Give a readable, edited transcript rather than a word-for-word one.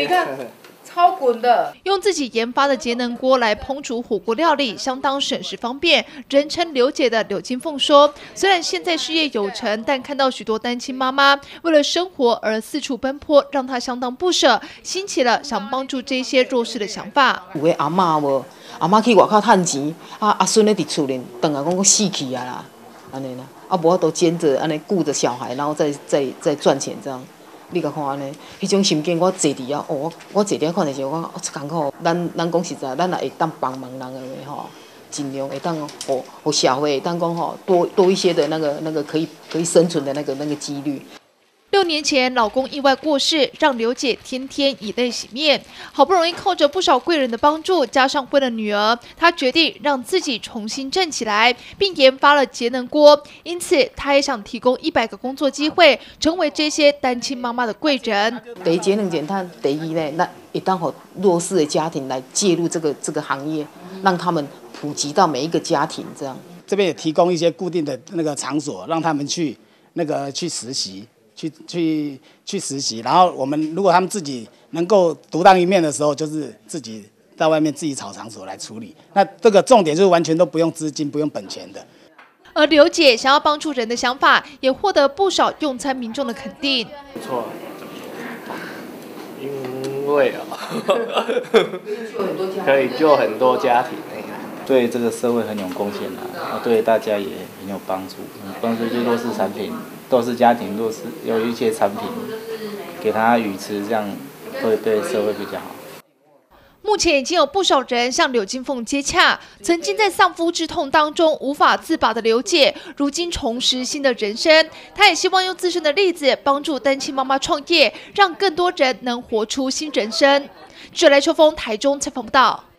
你看。超滚的， 用自己研发的节能锅来烹煮火锅料理，相当省时方便。人称刘姐的柳金凤说，虽然现在事业有成，但看到许多单亲妈妈为了生活而四处奔波，让她相当不舍，兴起了想帮助这些弱势的想法。 有的阿嬷无，阿嬷去外口赚钱，阿孙咧伫厝里，等下讲死去啊啦，安尼啦，无法度兼着安尼顾着小孩，然后再赚钱这样。你甲看安尼，迄种心境我坐伫遐，我坐伫遐看的时候，我艰苦。咱讲实在，咱也会当帮忙人的话吼，尽量会当互社会会当讲吼多一些的那个可以生存的那个几率。 6年前，老公意外过世，让刘姐天天以泪洗面。好不容易靠着不少贵人的帮助，加上为了女儿，她决定让自己重新振起来，并研发了节能锅。因此，她也想提供100个工作机会，成为这些单亲妈妈的贵人。 第一，节能减碳；第二呢，那也当好弱势的家庭来介入这个行业，让他们普及到每一个家庭。这样， 这边也提供一些固定的那个场所，让他们去实习。去实习，然后我们如果他们自己能够独当一面的时候，就是自己在外面自己找场所来处理。那这个重点就是完全都不用资金、不用本钱的。 而刘姐想要帮助人的想法，也获得不少用餐民众的肯定。 不错，因为可以救很多家庭。 对这个社会很有贡献啊，对大家也很有帮助。帮助就弱势产品，弱势家庭弱势有一些产品给他鱼吃，这样会对社会比较好。 目前已经有不少人向柳金凤接洽，曾经在丧夫之痛当中无法自拔的刘姐，如今重拾新的人生。她也希望用自身的例子帮助单亲妈妈创业，让更多人能活出新人生。记者赖秋峰台中采访报道。